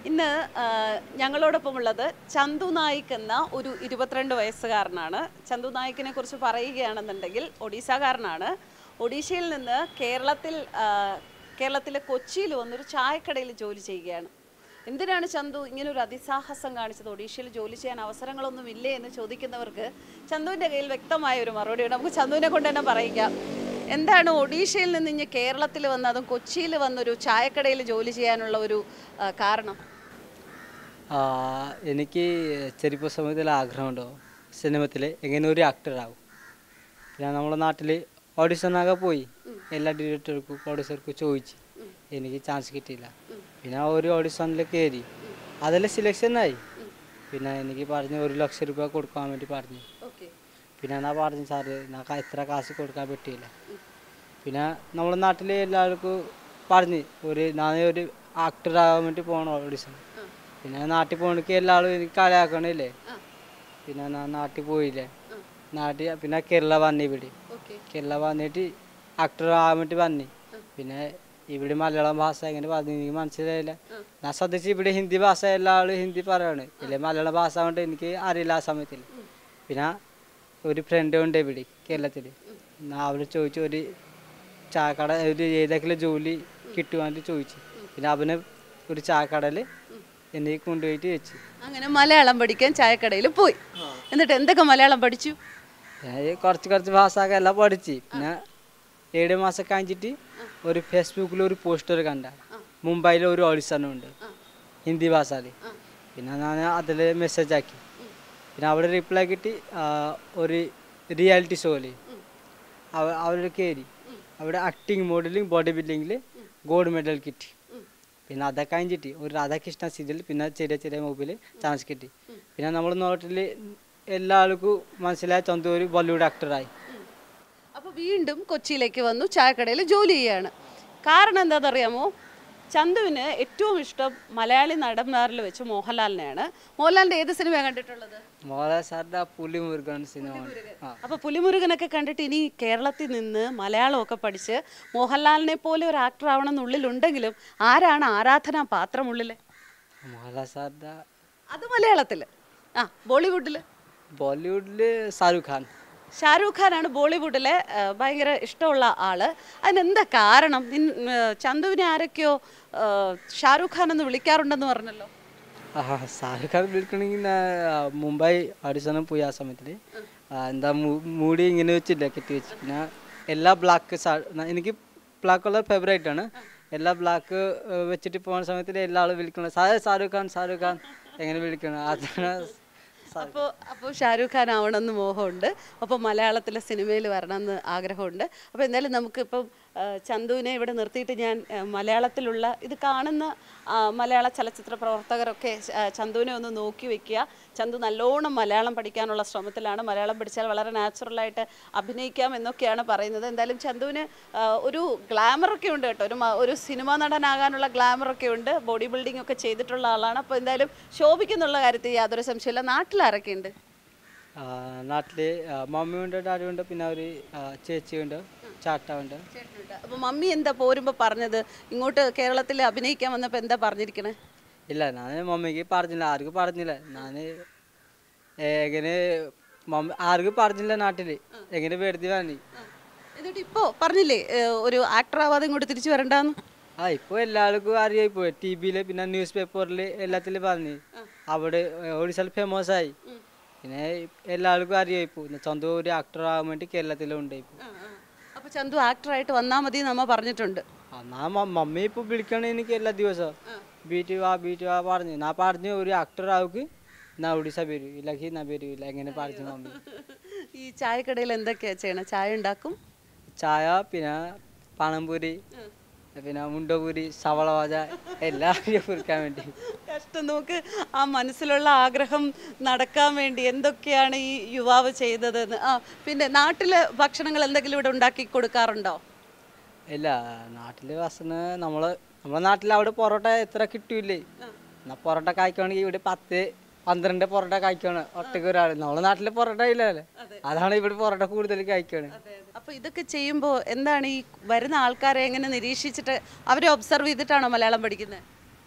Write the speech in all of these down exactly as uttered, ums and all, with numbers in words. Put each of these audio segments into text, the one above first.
ഇന്ന് ഞങ്ങളോടൊപ്പമുള്ളത് ചന്തു നായിക് എന്ന ഒരു ഇരുപത്തിരണ്ട് വയസ്സുകാരനാണ്. ചന്തു നായിക്കിനെ കുറിച്ച് പറയുകയാണെന്നുണ്ടെങ്കിൽ ഒഡീസക്കാരനാണ്. ഒഡീഷയിൽ നിന്ന് കേരളത്തിൽ കേരളത്തിലെ കൊച്ചിയിൽ വന്നൊരു ചായക്കടയിൽ ജോലി ചെയ്യുകയാണ്. എന്തിനാണ് ചന്തു ഇങ്ങനൊരു അതിസാഹസം കാണിച്ചത്? ഒഡീഷയിൽ ജോലി ചെയ്യാൻ അവസരങ്ങളൊന്നും ഇല്ലേ എന്ന് ചോദിക്കുന്നവർക്ക് ചന്തുവിൻ്റെ കയ്യിൽ വ്യക്തമായ ഒരു മറുപടിയുണ്ട്. നമുക്ക് ചന്തുവിനെ കൊണ്ട് തന്നെ പറയിക്കാം. എന്താണ് ഒഡീഷയിൽ നിന്ന് ഇനി കേരളത്തിൽ വന്ന് അതും കൊച്ചിയിൽ വന്നൊരു ചായക്കടയിൽ ജോലി ചെയ്യാനുള്ള ഒരു കാരണം? എനിക്ക് ചെറിയ സമയത്തിൽ ആഗ്രഹമുണ്ടോ സിനിമത്തിൽ എങ്ങനെ ഒരു ആക്ടറാകും. പിന്നെ നമ്മുടെ നാട്ടിൽ ഓഡിഷനൊക്കെ പോയി എല്ലാ ഡയറക്ടർക്കും പ്രൊഡ്യൂസർക്കും ചോദിച്ച് എനിക്ക് ചാൻസ് കിട്ടിയില്ല. പിന്നെ ഒരു ഓഡിഷനിൽ കയറി അതിൽ സെലക്ഷനായി. പിന്നെ എനിക്ക് പറഞ്ഞ് ഒരു ലക്ഷം രൂപ കൊടുക്കാൻ വേണ്ടി പറഞ്ഞു. പിന്നെ ഞാൻ പറഞ്ഞു സാറ് നമുക്ക് ഇത്ര കാശ് കൊടുക്കാൻ പറ്റിയില്ല. പിന്നെ നമ്മുടെ നാട്ടിൽ എല്ലാവർക്കും പറഞ്ഞ് ഒരു ഞാൻ ഒരു ആക്ടറാകാൻ വേണ്ടി പോകണം ഓഡിഷൻ. പിന്നെ നാട്ടിൽ പോകണമെങ്കിൽ എല്ലാവരും എനിക്ക് കളിയാക്കണില്ലേ. പിന്നെ ഞാൻ നാട്ടിൽ പോയില്ലേ. നാട്ടിൽ പിന്നെ കേരള വന്നി ഇവിടെ കേരള വന്നിട്ട് ആക്ടറാകാൻ വേണ്ടി വന്നി. പിന്നെ ഇവിടെ മലയാളം ഭാഷ എങ്ങനെ പറഞ്ഞു എനിക്ക് മനസ്സിലായില്ല. ഞാൻ ശ്രദ്ധിച്ച് ഇവിടെ ഹിന്ദി ഭാഷ എല്ലാവരും ഹിന്ദി പറയാണ്. ഇല്ലേ മലയാളം ഭാഷ കൊണ്ട് എനിക്ക് അറിയില്ല ആ സമയത്തിൽ. പിന്നെ ഒരു ഫ്രണ്ട് ഉണ്ട് ഇവിടെ കേരളത്തിൽ. ഞാൻ അവിടെ ചോദിച്ചു ഒരു ചായക്കട ഒരു ഏതെങ്കിലും ജോലി കിട്ടുവാൻ ചോദിച്ചു. പിന്നെ അവന് ഒരു ചായക്കടയിൽ എന്നെ കൊണ്ടുപോയിട്ട് വെച്ചു. അങ്ങനെ മലയാളം പഠിക്കാൻ ചായക്കടയിൽ പോയി. എന്നിട്ട് എന്തൊക്കെ മലയാളം പഠിച്ചു? ഞാൻ കുറച്ച് കുറച്ച് ഭാഷയൊക്കെ എല്ലാം പഠിച്ച്. പിന്നെ ഏഴ് മാസം കഴിഞ്ഞിട്ട് ഒരു ഫേസ്ബുക്കിൽ ഒരു പോസ്റ്റർ കണ്ട മുംബൈയിൽ ഒരു ഓഡിഷനുണ്ട് ഹിന്ദി ഭാഷയിൽ. പിന്നെ ഞാൻ അതിൽ മെസ്സേജ് ആക്കി. പിന്നെ അവിടെ റിപ്ലൈ കിട്ടി ഒരു റിയാലിറ്റി ഷോയിൽ അവിടെ കയറി. അവിടെ ആക്ടിങ് മോഡലിംഗ് ബോഡി ബിൽഡിങ്ങിൽ ഗോൾഡ് മെഡൽ കിട്ടി. പിന്നെ അതൊക്കെ കഴിഞ്ഞിട്ട് ഒരു രാധാകൃഷ്ണ സീരിയൽ പിന്നെ ചെറിയ ചെറിയ മൊബൈൽ ചാൻസ് കിട്ടി. പിന്നെ നമ്മുടെ നാട്ടിൽ എല്ലാവർക്കും മനസ്സിലായ ചന്തു ഒരു ബോളിവുഡ് ആക്ടറായി. അപ്പോൾ വീണ്ടും കൊച്ചിയിലേക്ക് വന്നു ചായക്കടയിൽ ജോലി ചെയ്യാണ്. കാരണം എന്താണെന്നറിയാമോ? ചന്തുവിന് ഏറ്റവും ഇഷ്ടം മലയാളി നടന്മാരിൽ വെച്ച് മോഹൻലാലിനെയാണ്. മോഹൻലാലിൻ്റെ ഏത് സിനിമയാണ് കണ്ടിട്ടുള്ളത്? മോഹൻലാൽ സാറിൻ്റെ പുലിമുരുകൻ സിനിമ. അപ്പോൾ പുലിമുരുകനൊക്കെ കണ്ടിട്ട് ഇനി കേരളത്തിൽ നിന്ന് മലയാളമൊക്കെ പഠിച്ച് മോഹൻലാലിനെ പോലെ ഒരു ആക്ടർ ആവണം എന്നുള്ളിലുണ്ടെങ്കിലും ആരാണ് ആരാധനാ പാത്രമുള്ളിൽ? മോഹൻലാൽ സാറിൻ്റെ അത് മലയാളത്തിൽ. ആ ബോളിവുഡിൽ ബോളിവുഡിൽ ഷാരൂഖ് ഖാൻ. ഷാരൂഖ് ഖാനാണ് ബോളിവുഡിലെ ഭയങ്കര ഇഷ്ടമുള്ള ആള്. അതിനെന്താ കാരണം? ചന്തുവിനെ ആരൊക്കെയോ ഷാരൂഖ് ഖാൻ എന്ന് വിളിക്കാറുണ്ടെന്ന് പറഞ്ഞല്ലോ. ആ ഷാരൂഖ് ഖാൻ വിളിക്കണമെങ്കിൽ മുംബൈ ഓഡിഷനും പോയി. ആ സമയത്തിൽ എന്താ മൂടി ഇങ്ങനെ വെച്ചില്ല കെട്ടി വെച്ച്. പിന്നെ എല്ലാ ബ്ലാക്ക് എനിക്ക് ബ്ലാക്ക് കളർ ഫേവറേറ്റ് ആണ്. എല്ലാ ബ്ലാക്ക് വെച്ചിട്ട് പോകുന്ന സമയത്തിൽ എല്ലാ ആളും വിളിക്കണം സാർ ഷാരൂഖ് ഖാൻ ഷാരൂഖ് ഖാൻ എങ്ങനെ വിളിക്കണം. അതാണ്. അപ്പോൾ അപ്പോൾ ഷാരൂഖ് ഖാൻ ആവണമെന്ന് മോഹമുണ്ട്. അപ്പോൾ മലയാളത്തിലെ സിനിമയിൽ വരണമെന്ന് ആഗ്രഹമുണ്ട്. അപ്പോൾ എന്തായാലും നമുക്കിപ്പം ചന്തുവിനെ ഇവിടെ നിർത്തിയിട്ട് ഞാൻ മലയാളത്തിലുള്ള ഇത് കാണുന്ന മലയാള ചലച്ചിത്ര പ്രവർത്തകരൊക്കെ ചന്തുവിനെ ഒന്ന് നോക്കി വെക്കുക. ചന്തു നല്ലോണം മലയാളം പഠിക്കാനുള്ള ശ്രമത്തിലാണ്. മലയാളം പഠിച്ചാൽ വളരെ നാച്ചുറലായിട്ട് അഭിനയിക്കാം എന്നൊക്കെയാണ് പറയുന്നത്. എന്തായാലും ചന്തുവിന് ഒരു ഗ്ലാമറൊക്കെ ഉണ്ട് കേട്ടോ. ഒരു ഒരു സിനിമാ നടനാകാനുള്ള ഗ്ലാമറൊക്കെ ഉണ്ട്. ബോഡി ബിൽഡിംഗ് ഒക്കെ ചെയ്തിട്ടുള്ള ആളാണ്. അപ്പോൾ എന്തായാലും ശോഭിക്കുന്നുള്ള കാര്യത്തിൽ യാതൊരു സംശയമില്ല. നാട്ടിലാരൊക്കെ ഉണ്ട്? നാട്ടിൽ മമ്മിയുണ്ട്, ഡാഡിയുണ്ട്, പിന്നെ ഒരു ചേച്ചിയുണ്ട്, ചാട്ടമുണ്ട്. അപ്പോൾ മമ്മി എന്താ പോരുമ്പോൾ പറഞ്ഞത്? ഇങ്ങോട്ട് കേരളത്തിൽ അഭിനയിക്കാൻ വന്നപ്പോൾ എന്താ പറഞ്ഞിരിക്കണേ? ഇല്ല ഞാൻ മമ്മിക്ക് പറഞ്ഞില്ല, ആർക്കും പറഞ്ഞില്ല. ഞാൻ എങ്ങനെ മമ്മി ആർക്കും പറഞ്ഞില്ല നാട്ടിൽ എങ്ങനെ വെറുതെ വാങ്ങി. എന്നിട്ട് ഇപ്പോൾ പറഞ്ഞില്ലേ ഒരു ആക്ടർ ആവാതെ ഇങ്ങോട്ട് തിരിച്ചു വരണ്ടാന്ന്? ആ ഇപ്പോൾ എല്ലാവർക്കും അറിയായി പോയി. ടി വിയിൽ പിന്നെ ന്യൂസ് പേപ്പറിൽ എല്ലാത്തിലും പറഞ്ഞു. അവിടെ ഒഡീഷയിൽ ഫേമസ് ആയി. പിന്നെ എല്ലാവർക്കും അറിയായി പോകും ചന്തു ഒരു ആക്ടർ ആകാൻ വേണ്ടി കേരളത്തിലുണ്ട്. ഇപ്പോൾ അപ്പോൾ ചന്തു ആക്ടറായിട്ട് വന്നാൽ മതി നമ്മ പറഞ്ഞിട്ടുണ്ട്. എന്നാ മമ്മി ഇപ്പോൾ വിളിക്കണേ എനിക്ക് എല്ലാ ദിവസവും ബീറ്റ് വാ ബീറ്റ് വാ പറഞ്ഞു. ഞാൻ പറഞ്ഞു ഒരു ആക്ടർ ആവുക ഞാൻ ഒഡീസ വരൂ ഇല്ലെങ്കിൽ ഞാൻ വരൂല്ല എങ്ങനെ പറഞ്ഞു മമ്മി. ഈ ചായക്കടയിൽ എന്തൊക്കെയാ ചെയ്യണം? ചായ ഉണ്ടാക്കും, ചായ പിന്നെ പഴംപൊരി പിന്നെ മുണ്ടപൂരി സവള വാജ എല്ലാം കുറിക്കാൻ വേണ്ടി. കഷ്ടം. നോക്ക് ആ മനസ്സിലുള്ള ആഗ്രഹം നടക്കാൻ വേണ്ടി എന്തൊക്കെയാണ് ഈ യുവാവ് ചെയ്തതെന്ന്. ആ പിന്നെ നാട്ടിലെ ഭക്ഷണങ്ങൾ എന്തെങ്കിലും ഇവിടെ ഉണ്ടാക്കി കൊടുക്കാറുണ്ടോ? ഇല്ല നാട്ടിലെ ഭക്ഷണം നമ്മള് നമ്മളെ നാട്ടിൽ അവിടെ പൊറോട്ട എത്ര കിട്ടൂലേ. എന്നാൽ പൊറോട്ട കഴിക്കുകയാണെങ്കിൽ ഇവിടെ പത്ത് പന്ത്രണ്ട് പൊറോട്ട കഴിക്കണം ഒറ്റയ്ക്ക് ഒരാൾ. നമ്മളെ നാട്ടിലെ പൊറോട്ട ഇല്ലല്ലേ, അതാണ് ഇവിടെ പൊറോട്ട കൂടുതൽ കഴിക്കണം. അപ്പോൾ ഇതൊക്കെ ചെയ്യുമ്പോൾ എന്താണ് ഈ വരുന്ന ആൾക്കാരെ എങ്ങനെ നിരീക്ഷിച്ചിട്ട് അവരെ ഒബ്സർവ് ചെയ്തിട്ടാണോ മലയാളം പഠിക്കുന്നത്?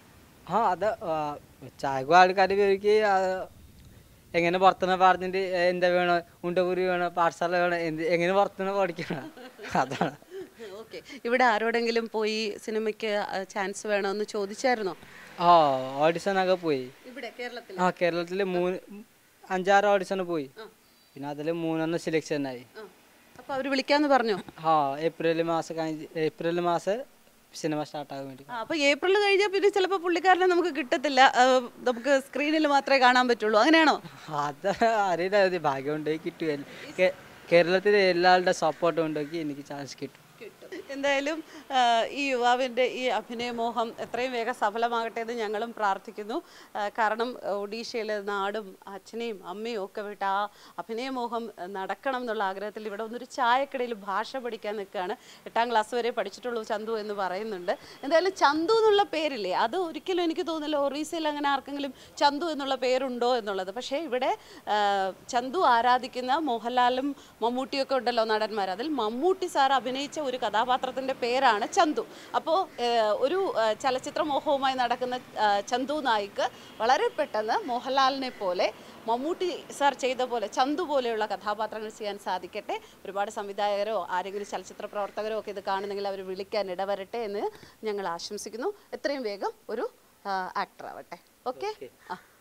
ആ അത് ചായ ആൾക്കാർ പേർക്ക് എങ്ങനെ പുറത്തുനിന്ന് പാടത്തിൻ്റെ എന്താ വേണം ഉണ്ടപുരി വേണം പാഠശാല വേണം എന്ത് എങ്ങനെ പുറത്തുനിന്ന് പഠിക്കണം അതാണ്. ഓക്കെ, ഇവിടെ ആരോടെങ്കിലും പോയി സിനിമയ്ക്ക് ചാൻസ് വേണമെന്ന് ചോദിച്ചായിരുന്നോ? ആ ഓഡിഷനൊക്കെ പോയി. ഇവിടെ കേരളത്തിൽ? ആ കേരളത്തിൽ മൂന്ന് അഞ്ചാറ് ഓഡിഷന് പോയി. പിന്നെ അതിൽ മൂന്നെണ്ണം സെലക്ഷനായി. അപ്പോൾ അവർ വിളിക്കാമെന്ന് പറഞ്ഞോ? ആ ഏപ്രിൽ മാസം കഴിഞ്ഞ് ഏപ്രിൽ മാസം സിനിമ സ്റ്റാർട്ടാകാൻ വേണ്ടി. അപ്പോൾ ഏപ്രിൽ കഴിഞ്ഞാൽ പിന്നെ ചിലപ്പോൾ പുള്ളിക്കാരനെ നമുക്ക് കിട്ടത്തില്ല, നമുക്ക് സ്ക്രീനിൽ മാത്രമേ കാണാൻ പറ്റുള്ളൂ, അങ്ങനെയാണോ? അത് അറിയില്ല, ഭാഗ്യം ഉണ്ടെങ്കിൽ കിട്ടുമല്ലോ. കേരളത്തിലെ എല്ലാവരുടെ സപ്പോർട്ടും ഉണ്ടെങ്കിൽ എനിക്ക് ചാൻസ് കിട്ടും. എന്തായാലും ഈ യുവാവിൻ്റെ ഈ അഭിനയമോഹം എത്രയും വേഗം സഫലമാകട്ടെ എന്ന് ഞങ്ങളും പ്രാർത്ഥിക്കുന്നു. കാരണം ഒഡീഷയിലെ നാടും അച്ഛനെയും അമ്മയും ഒക്കെ വിട്ട് ആ അഭിനയമോഹം നടക്കണം എന്നുള്ള ആഗ്രഹത്തിൽ ഇവിടെ ഒന്നൊരു ചായക്കടയിൽ ഭാഷ പഠിക്കാൻ നിൽക്കുകയാണ്. എട്ടാം ക്ലാസ് വരെ പഠിച്ചിട്ടുള്ളൂ ചന്തു എന്ന് പറയുന്നുണ്ട്. എന്തായാലും ചന്തു എന്നുള്ള പേരില്ലേ, അത് ഒരിക്കലും എനിക്ക് തോന്നുന്നില്ല ഒറീസയിൽ അങ്ങനെ ആർക്കെങ്കിലും ചന്തു എന്നുള്ള പേരുണ്ടോ എന്നുള്ളത്. പക്ഷേ ഇവിടെ ചന്തു ആരാധിക്കുന്ന മോഹൻലാലും മമ്മൂട്ടിയൊക്കെ ഉണ്ടല്ലോ നടന്മാർ, അതിൽ മമ്മൂട്ടി സാർ അഭിനയിച്ച ഒരു കഥാപാത്രത്തിൻ്റെ പേരാണ് ചന്തു. അപ്പോൾ ഒരു ചലച്ചിത്ര മോഹവുമായി നടക്കുന്ന ചന്തു നായിക്ക് വളരെ പെട്ടെന്ന് മോഹൻലാലിനെ പോലെ മമ്മൂട്ടി സാർ ചെയ്ത പോലെ ചന്തു പോലെയുള്ള കഥാപാത്രങ്ങൾ ചെയ്യാൻ സാധിക്കട്ടെ. ഒരുപാട് സംവിധായകരോ ആരെങ്കിലും ചലച്ചിത്ര പ്രവർത്തകരോ ഒക്കെ ഇത് കാണുന്നെങ്കിൽ അവർ വിളിക്കാൻ ഇടവരട്ടെ എന്ന് ഞങ്ങൾ ആശംസിക്കുന്നു. എത്രയും വേഗം ഒരു ആക്ടർ ആവട്ടെ. ഓക്കെ. ആ